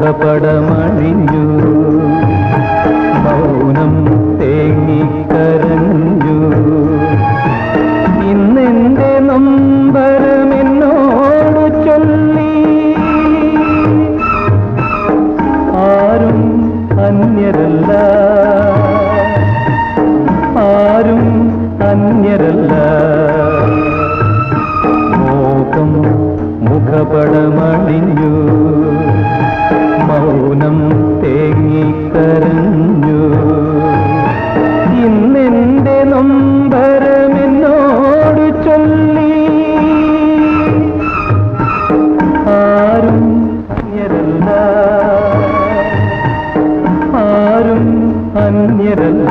മുഖപടമണിഞ്ഞു മൗനം തേങ്ങിക്കരഞ്ഞു ഇന്നെന്റെ നൊമ്പരമെന്നോട് ചൊല്ലി ആരും അന്യരല്ല ആരും അന്യരല്ല മോഹം മുഖപടമണിഞ്ഞു മൗനം തേങ്ങിക്കരഞ്ഞു ഇന്നെന്റെ നൊമ്പരമെന്നോട് ചൊല്ലി ആരും അന്യരല്ല ആരും അന്യരല്ല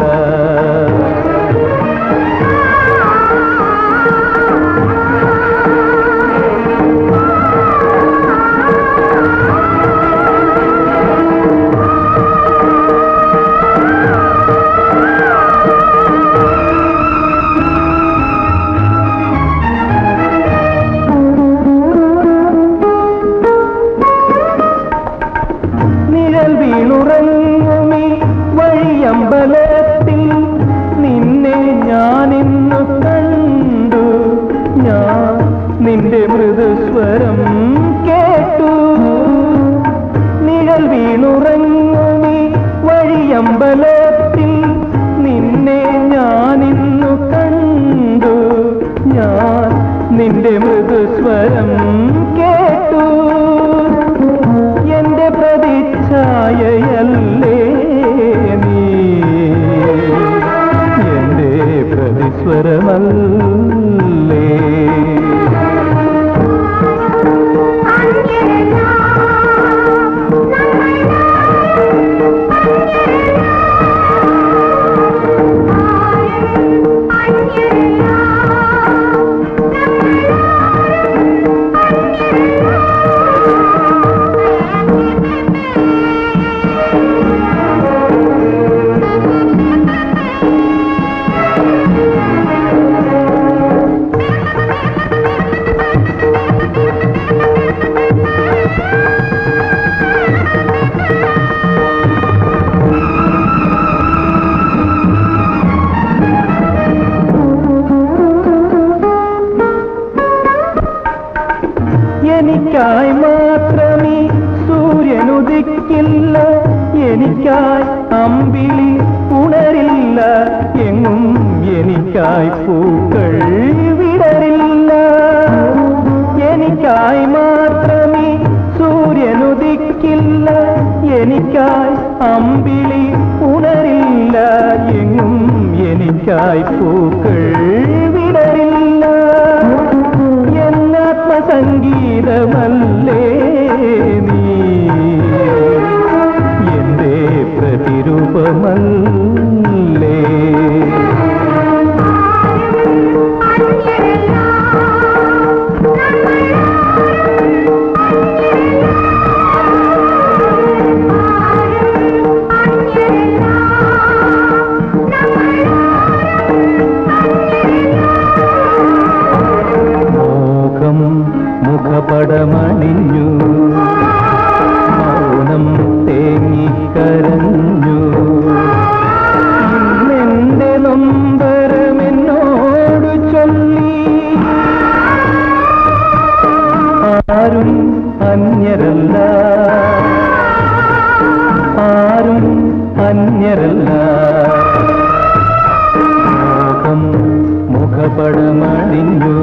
വീണുറങ്ങുമീ വഴിയമ്പലത്തിൽ നിന്നെ ഞാനിന്നു കണ്ടു ഞാൻ നിന്റെ മൃദുസ്വരം കേട്ടു നിഴൽ വീണുറങ്ങുമീ വഴിയമ്പലത്തിൽ നിന്നെ ഞാനിന്നു കണ്ടു ഞാൻ നിന്റെ മൃദുസ്വരം കേട്ടു എന്റെ പ്രതിച്ഛായയല്ലേ നീ എന്റെ പ്രതിസ്വരമല്ലേ എനിക്കായി മാത്രമേ സൂര്യനുദിക്കില്ല എനിക്കായി അമ്പിളി ഉണരില്ല എങ്ങും എനിക്കായി പൂക്കൾ വിടരില്ല എനിക്കായി മാത്രമേ സൂര്യനുദിക്കില്ല എനിക്കായി അമ്പിളി ഉണരില്ല എങ്ങും എനിക്കായി പൂക്കൾ വിടരില്ല സംഗീതമല്ലേ നീ എന്റെ പ്രതിരൂപമല്ലേ മുഖപടമണിഞ്ഞു മൗനം തേങ്ങിക്കരഞ്ഞു ഇന്നെന്റെ നൊമ്പരമെന്നോട് ചൊല്ലി ആരും അന്യരല്ല ആരും അന്യരല്ല മോഹം മുഖപടമണിഞ്ഞു